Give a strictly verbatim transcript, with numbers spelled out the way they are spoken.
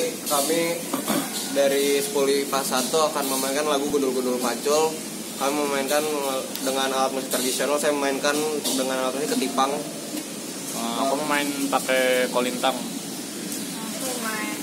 ini kami dari Sepuli I P A satu akan memainkan lagu Gundul-Gundul Pacul. Kami memainkan dengan alat musik tradisional, saya memainkan dengan alat musik ketipang. Uh, aku main pakai kolintang. Aku main